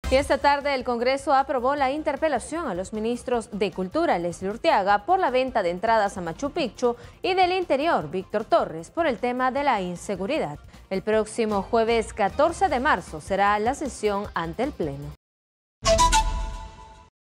Y esta tarde el Congreso aprobó la interpelación a los ministros de Cultura, Leslie Urteaga, por la venta de entradas a Machu Picchu, y del Interior, Víctor Torres, por el tema de la inseguridad. El próximo jueves 14 de marzo será la sesión ante el Pleno.